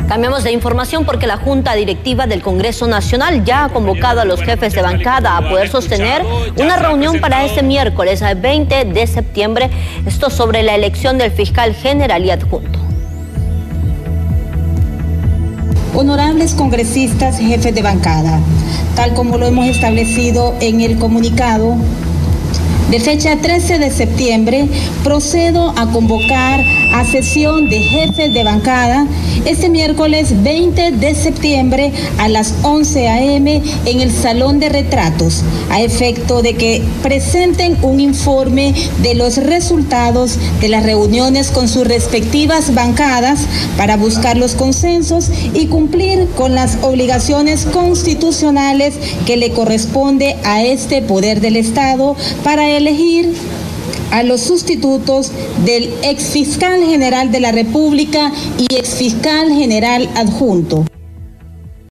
Cambiamos de información porque la Junta Directiva del Congreso Nacional ya ha convocado a los jefes de bancada a poder sostener una reunión para este miércoles 20 de septiembre, esto sobre la elección del fiscal general y adjunto. Honorables congresistas, jefes de bancada, tal como lo hemos establecido en el comunicado, de fecha 13 de septiembre, procedo a convocar a sesión de jefes de bancada este miércoles 20 de septiembre a las 11 a.m. en el Salón de Retratos, a efecto de que presenten un informe de los resultados de las reuniones con sus respectivas bancadas para buscar los consensos y cumplir con las obligaciones constitucionales que le corresponde a este poder del Estado para elegir a los sustitutos del exfiscal general de la República y exfiscal general adjunto.